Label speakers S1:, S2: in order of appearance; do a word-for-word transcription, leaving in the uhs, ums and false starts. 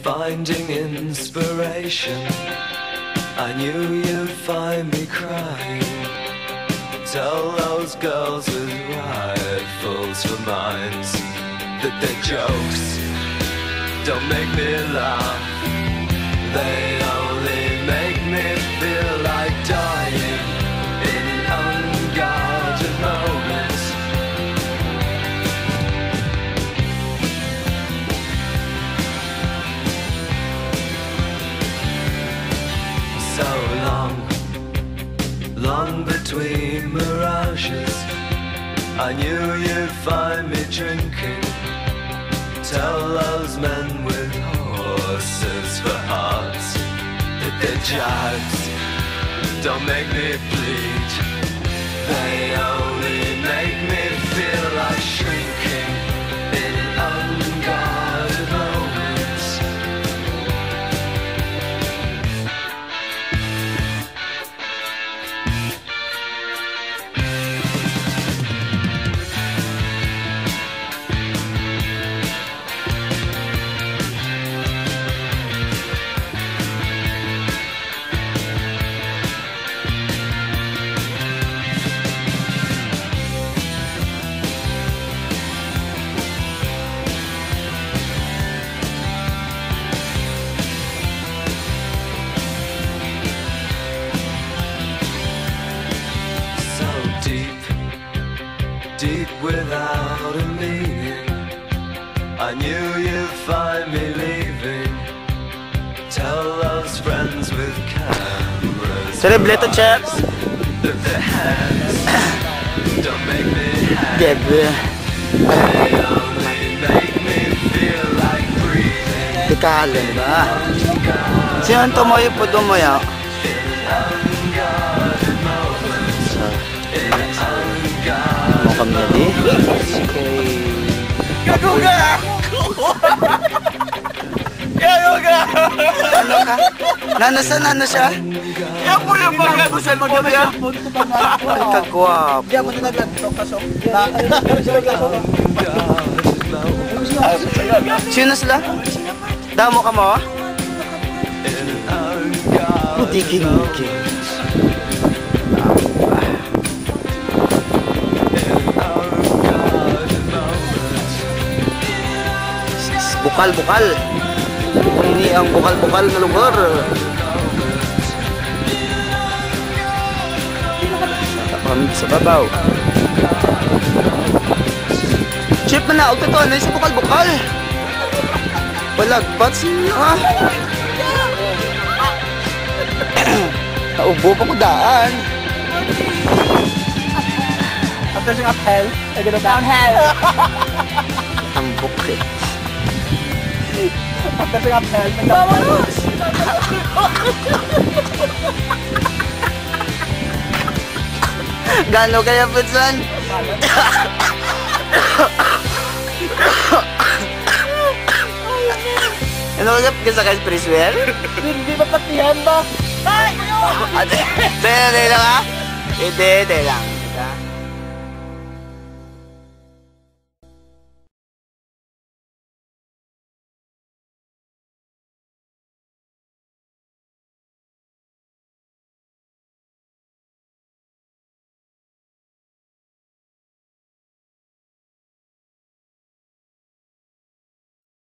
S1: finding inspiration. I knew you'd find me crying. Tell those girls with rifles for minds that their jokes don't make me laugh. They only make me feel like dying in unguarded moments. So long, long between mirages, I knew you'd find me drinking. Tell those men with horses for hearts that their jibes don't make me bleed. They only make me feel like shrinking in unguarded moments. Deep without a meaning, I knew you'd find me leaving. Tell those friends with cameras
S2: Cerebleto chaps
S1: that their hands don't make me happy.
S2: Debe
S1: They only make me feel like breathing.
S2: Dekala, diba? Siyan tumoy po dumoy. Kami di. Okay.
S3: Gaguga ako! Gaguga!
S2: Ano ka? Nanasan, ano siya?
S3: Yan po yung mga gusan mo niya.
S2: Ay, kagwap.
S3: Diyan mo na naglantok kasok.
S2: Sino sila? Damo ka mo? Butigin-tigin. Bukal-bukal. Ini ang bukal-bukal na lugar. Tapamig sa babaw. Chip na na, ito ano sa bukal-bukal. Balagpat siya. Naubo pa ko daan.
S3: After siyang uphill, ay gano'n downhill.
S2: Ang bukit.
S3: After siyang uphill, nagbawalos!
S2: Gano kaya po san? Ano ka ka sa expressway?
S3: Hindi ba patihan ba? Ay!
S2: Ate, ate lang ha? Hindi, hindi lang.